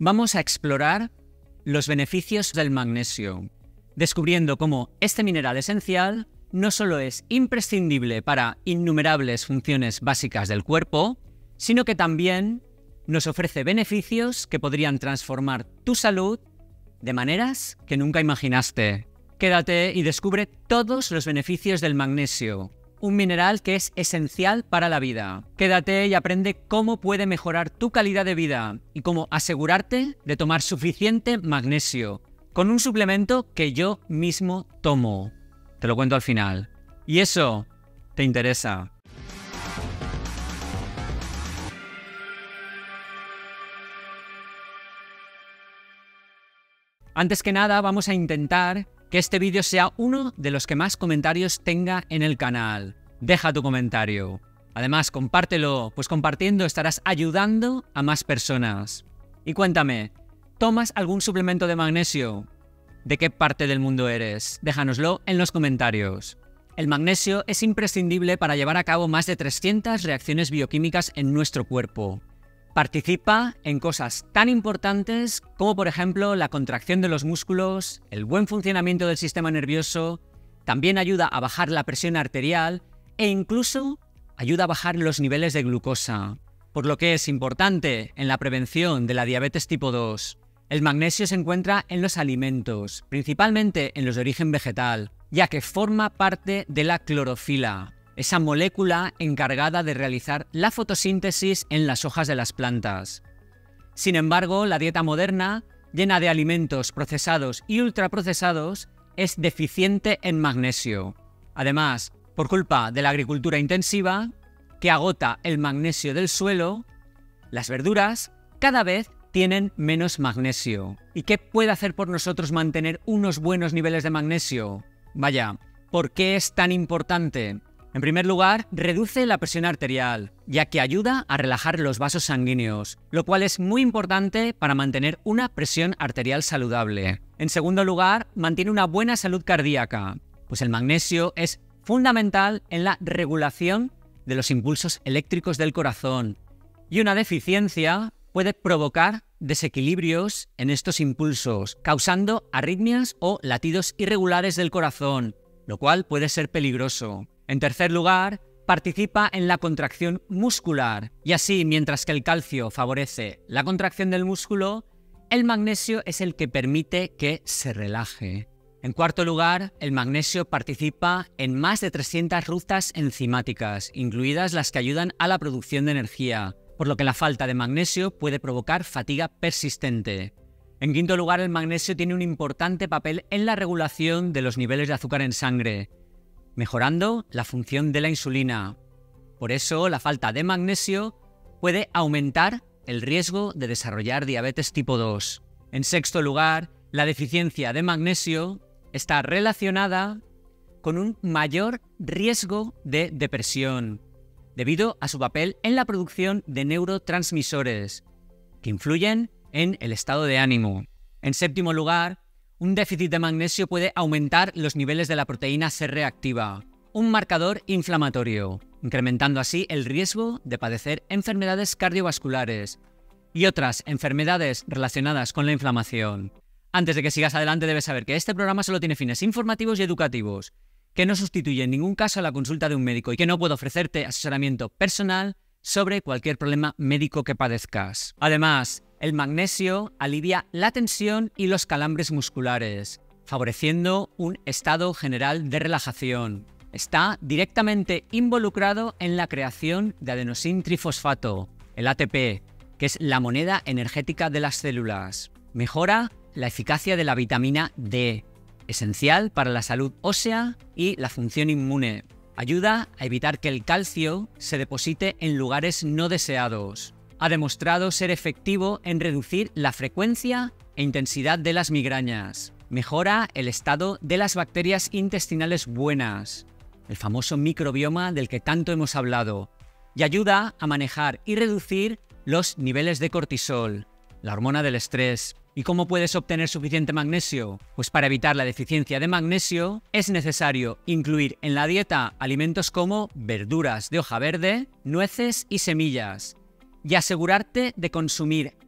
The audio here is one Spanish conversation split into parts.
vamos a explorar los beneficios del magnesio, descubriendo cómo este mineral esencial no solo es imprescindible para innumerables funciones básicas del cuerpo, sino que también nos ofrece beneficios que podrían transformar tu salud de maneras que nunca imaginaste. Quédate y descubre todos los beneficios del magnesio, un mineral que es esencial para la vida. Quédate y aprende cómo puede mejorar tu calidad de vida y cómo asegurarte de tomar suficiente magnesio, con un suplemento que yo mismo tomo. Te lo cuento al final. ¿Y eso te interesa? Antes que nada, vamos a intentar que este vídeo sea uno de los que más comentarios tenga en el canal. Deja tu comentario. Además, compártelo, pues compartiendo estarás ayudando a más personas. Y cuéntame, ¿tomas algún suplemento de magnesio? ¿De qué parte del mundo eres? Déjanoslo en los comentarios. El magnesio es imprescindible para llevar a cabo más de 300 reacciones bioquímicas en nuestro cuerpo. Participa en cosas tan importantes como, por ejemplo, la contracción de los músculos, el buen funcionamiento del sistema nervioso, también ayuda a bajar la presión arterial e incluso ayuda a bajar los niveles de glucosa, por lo que es importante en la prevención de la diabetes tipo 2. El magnesio se encuentra en los alimentos, principalmente en los de origen vegetal, ya que forma parte de la clorofila, esa molécula encargada de realizar la fotosíntesis en las hojas de las plantas. Sin embargo, la dieta moderna, llena de alimentos procesados y ultraprocesados, es deficiente en magnesio. Además, por culpa de la agricultura intensiva, que agota el magnesio del suelo, las verduras cada vez tienen menos magnesio. ¿Y qué puede hacer por nosotros mantener unos buenos niveles de magnesio? Vaya, ¿por qué es tan importante? En primer lugar, reduce la presión arterial, ya que ayuda a relajar los vasos sanguíneos, lo cual es muy importante para mantener una presión arterial saludable. En segundo lugar, mantiene una buena salud cardíaca, pues el magnesio es fundamental en la regulación de los impulsos eléctricos del corazón, y una deficiencia puede provocar desequilibrios en estos impulsos, causando arritmias o latidos irregulares del corazón, lo cual puede ser peligroso. En tercer lugar, participa en la contracción muscular, y así, mientras que el calcio favorece la contracción del músculo, el magnesio es el que permite que se relaje. En cuarto lugar, el magnesio participa en más de 300 rutas enzimáticas, incluidas las que ayudan a la producción de energía, por lo que la falta de magnesio puede provocar fatiga persistente. En quinto lugar, el magnesio tiene un importante papel en la regulación de los niveles de azúcar en sangre, mejorando la función de la insulina. Por eso, la falta de magnesio puede aumentar el riesgo de desarrollar diabetes tipo 2. En sexto lugar, la deficiencia de magnesio está relacionada con un mayor riesgo de depresión, debido a su papel en la producción de neurotransmisores, que influyen en el estado de ánimo. En séptimo lugar, un déficit de magnesio puede aumentar los niveles de la proteína C reactiva, un marcador inflamatorio, incrementando así el riesgo de padecer enfermedades cardiovasculares y otras enfermedades relacionadas con la inflamación. Antes de que sigas adelante, debes saber que este programa solo tiene fines informativos y educativos, que no sustituye en ningún caso a la consulta de un médico y que no puedo ofrecerte asesoramiento personal sobre cualquier problema médico que padezcas. Además, el magnesio alivia la tensión y los calambres musculares, favoreciendo un estado general de relajación. Está directamente involucrado en la creación de adenosín trifosfato, el ATP, que es la moneda energética de las células. Mejora la eficacia de la vitamina D, esencial para la salud ósea y la función inmune. Ayuda a evitar que el calcio se deposite en lugares no deseados. Ha demostrado ser efectivo en reducir la frecuencia e intensidad de las migrañas. Mejora el estado de las bacterias intestinales buenas, el famoso microbioma del que tanto hemos hablado, y ayuda a manejar y reducir los niveles de cortisol, la hormona del estrés. ¿Y cómo puedes obtener suficiente magnesio? Pues para evitar la deficiencia de magnesio es necesario incluir en la dieta alimentos como verduras de hoja verde, nueces y semillas, y asegurarte de consumir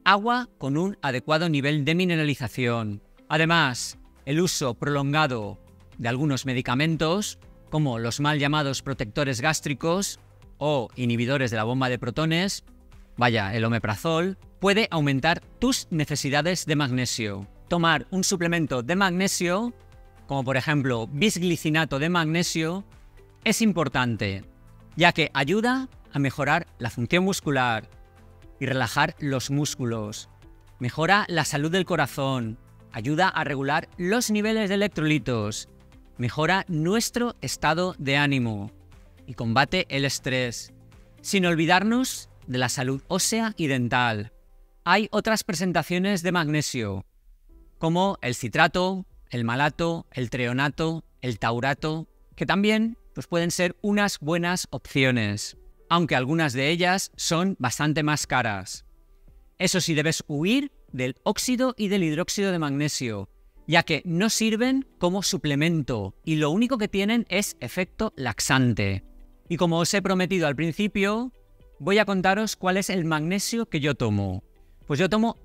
agua con un adecuado nivel de mineralización. Además, el uso prolongado de algunos medicamentos, como los mal llamados protectores gástricos o inhibidores de la bomba de protones, el omeprazol, puede aumentar tus necesidades de magnesio. Tomar un suplemento de magnesio, como por ejemplo bisglicinato de magnesio, es importante, ya que ayuda a mejorar la función muscular y relajar los músculos, mejora la salud del corazón, ayuda a regular los niveles de electrolitos, mejora nuestro estado de ánimo y combate el estrés, sin olvidarnos de la salud ósea y dental. Hay otras presentaciones de magnesio, como el citrato, el malato, el treonato, el taurato, que también pueden ser unas buenas opciones, aunque algunas de ellas son bastante más caras. Eso sí, debes huir del óxido y del hidróxido de magnesio, ya que no sirven como suplemento y lo único que tienen es efecto laxante. Y como os he prometido al principio, voy a contaros cuál es el magnesio que yo tomo. Pues yo tomo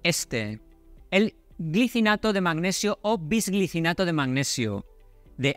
el glicinato de magnesio o bisglicinato de magnesio, de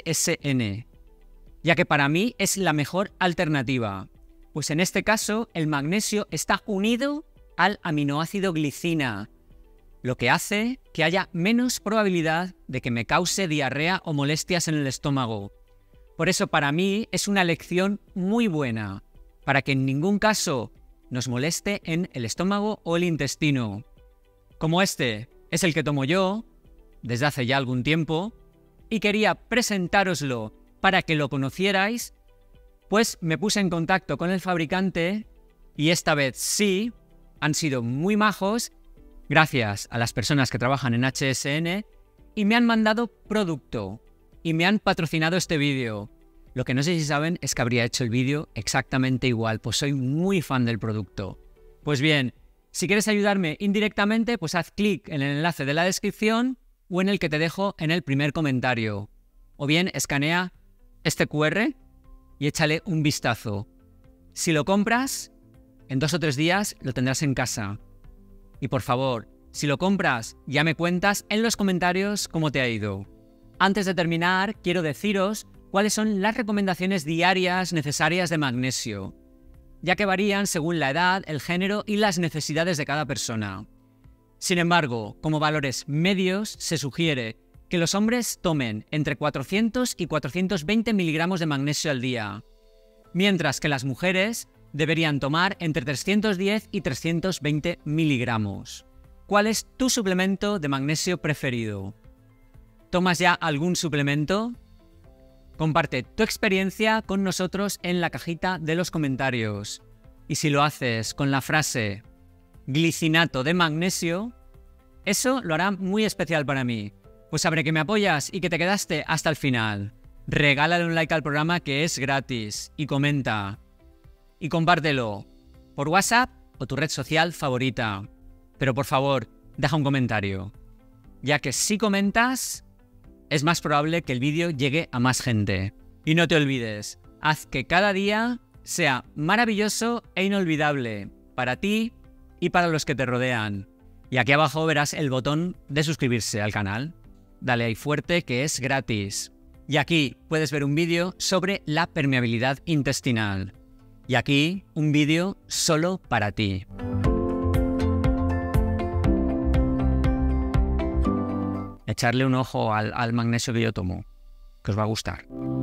HSN, ya que para mí es la mejor alternativa. Pues en este caso, el magnesio está unido al aminoácido glicina, lo que hace que haya menos probabilidad de que me cause diarrea o molestias en el estómago. Por eso para mí es una elección muy buena, para que en ningún caso nos moleste en el estómago o el intestino. Como este es el que tomo yo, desde hace ya algún tiempo, y quería presentároslo para que lo conocierais, pues me puse en contacto con el fabricante y esta vez sí, han sido muy majos, gracias a las personas que trabajan en HSN, y me han mandado producto y me han patrocinado este vídeo. Lo que no sé si saben es que habría hecho el vídeo exactamente igual, pues soy muy fan del producto. Pues bien, si quieres ayudarme indirectamente, pues haz clic en el enlace de la descripción o en el que te dejo en el primer comentario. O bien escanea este QR y échale un vistazo. Si lo compras, en 2 o 3 días lo tendrás en casa. Y por favor, si lo compras, ya me cuentas en los comentarios cómo te ha ido. Antes de terminar, quiero deciros cuáles son las recomendaciones diarias necesarias de magnesio, ya que varían según la edad, el género y las necesidades de cada persona. Sin embargo, como valores medios, se sugiere que los hombres tomen entre 400 y 420 miligramos de magnesio al día, mientras que las mujeres deberían tomar entre 310 y 320 miligramos. ¿Cuál es tu suplemento de magnesio preferido? ¿Tomas ya algún suplemento? Comparte tu experiencia con nosotros en la cajita de los comentarios. Y si lo haces con la frase glicinato de magnesio, eso lo hará muy especial para mí, pues sabré que me apoyas y que te quedaste hasta el final. Regálale un like al programa, que es gratis, y comenta. Y compártelo por WhatsApp o tu red social favorita. Pero por favor, deja un comentario, ya que si comentas, es más probable que el vídeo llegue a más gente. Y no te olvides, haz que cada día sea maravilloso e inolvidable para ti y para los que te rodean. Y aquí abajo verás el botón de suscribirse al canal. Dale ahí fuerte, que es gratis. Y aquí puedes ver un vídeo sobre la permeabilidad intestinal. Y aquí un vídeo solo para ti. Echarle un ojo al magnesio que yo tomo, que os va a gustar.